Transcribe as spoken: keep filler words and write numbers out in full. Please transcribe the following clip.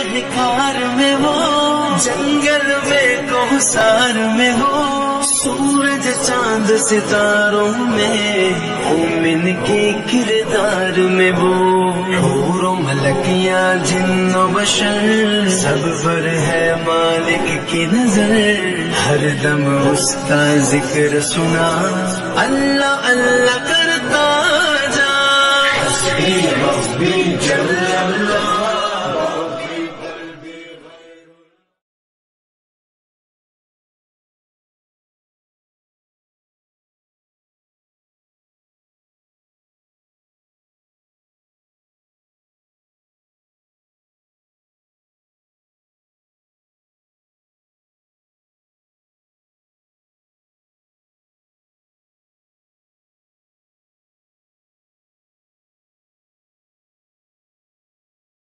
शहकार में हो, जंगल में कोहसार में हो, सूरज चांद सितारों में, मोमिन के किरदार में वो हूरों मलकियां जिन्नो बशर, सब पर है मालिक की नजर। हर दम उसका जिक्र सुना, अल्लाह अल्लाह